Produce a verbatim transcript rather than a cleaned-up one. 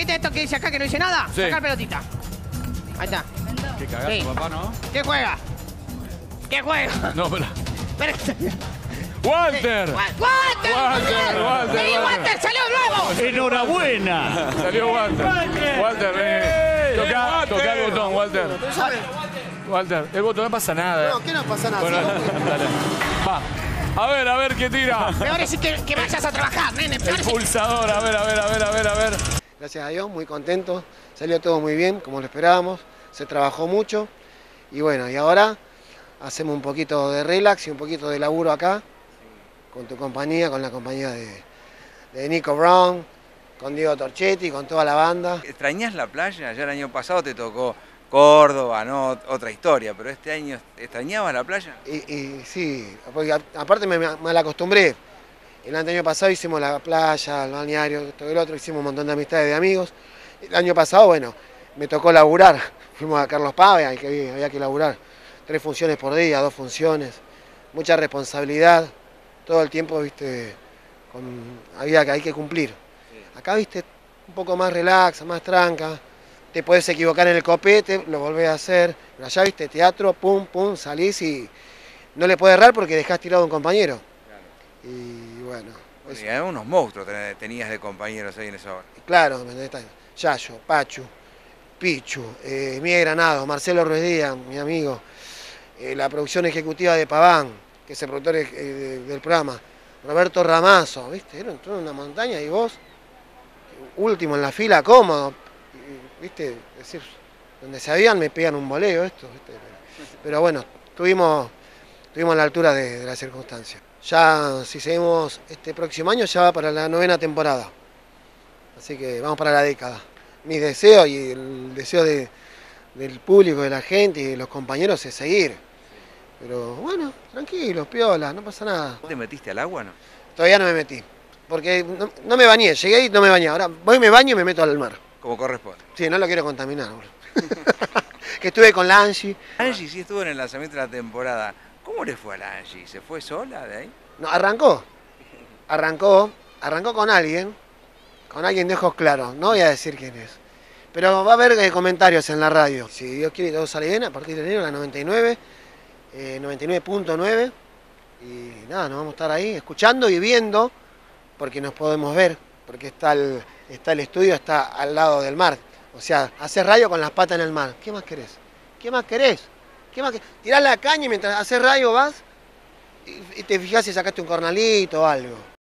¿Viste esto que dice acá que no dice nada? Sí. Sacar pelotita. Ahí está. Qué cagazo, Sí. papá, ¿no? ¿Qué juega? ¿Qué juega? No, pero... Pero- ¡Walter! ¡Wa- ¡Walter! Walter, Walter, ¡Sí, Walter. Walter! ¡Salió nuevo! ¡Enhorabuena! Salió Walter. Walter, ven. Toca, toca el botón, Walter. Walter, el botón no pasa nada. No, ¿qué no pasa nada? Bueno, Sí, dale. Va. A ver, a ver qué tira. Peor es que, que vayas a trabajar, nene. Peor El es que... pulsador, a ver, a ver, a ver, a ver, a ver. Gracias a Dios, muy contento. Salió todo muy bien, como lo esperábamos. Se trabajó mucho. Y bueno, y ahora hacemos un poquito de relax y un poquito de laburo acá. Con tu compañía, con la compañía de, de Nico Brown, con Diego Torchetti, con toda la banda. ¿Extrañás la playa? Ya el año pasado te tocó Córdoba, ¿no? Otra historia, pero este año ¿extrañabas la playa? Y, y sí, porque a- aparte me me mal acostumbré. El año pasado hicimos la playa, el balneario, todo el otro, hicimos un montón de amistades de amigos. El año pasado, bueno, me tocó laburar. Fuimos a Carlos Paz, hay que- había que laburar. Tres funciones por día, dos funciones. Mucha responsabilidad. Todo el tiempo, viste, con, había que hay que cumplir. Acá, viste, un poco más relax, más tranca. Te podés equivocar en el copete, lo volvés a hacer. Pero allá, viste, teatro, pum, pum, salís y no le podés errar porque dejás tirado a un compañero. Y bueno, Bueno, eso. y además unos monstruos ten- tenías de compañeros ahí en esa hora. Claro, ¿me entendés? Yayo, Pachu, Pichu, eh, Miguel Granado, Marcelo Ruiz Díaz, mi amigo, eh, la producción ejecutiva de Paván, que es el productor eh, de- del programa, Roberto Ramazo, ¿viste? Era toda una montaña y vos, último en la fila, cómodo, y, ¿viste? Es decir, donde se habían me pegan un boleo esto, ¿viste? Pero bueno, estuvimos, estuvimos a la altura de, de las circunstancias. Ya, si seguimos este próximo año, ya va para la novena temporada. Así que vamos para la década. Mis deseos y el deseo de- del público, de la gente y de los compañeros es seguir. Pero bueno, tranquilo, piola, no pasa nada. ¿Te metiste al agua, no? Todavía no me metí. Porque no, no me bañé, llegué y no me bañé. Ahora voy, me baño y me meto al mar. Como corresponde. Sí, no lo quiero contaminar. boludo. Que estuve con la Angie. Angie sí estuvo en el lanzamiento de la temporada. ¿Cómo le fue a la Angie? ¿Se fue sola de ahí? No, arrancó. Arrancó. Arrancó con alguien. Con alguien de ojos claros. No voy a decir quién es. Pero va a haber eh, comentarios en la radio. Si Dios quiere y todo sale bien, a partir de enero la noventa y nueve, eh, noventa y nueve punto nueve. Y nada, nos vamos a estar ahí escuchando y viendo, porque nos podemos ver, porque está el, está el estudio, está al lado del mar. O sea, hacer radio con las patas en el mar. ¿Qué más querés? ¿Qué más querés? ¿Qué más querés? Tirás la caña y mientras haces radio vas y, y te fijás si sacaste un cornalito o algo.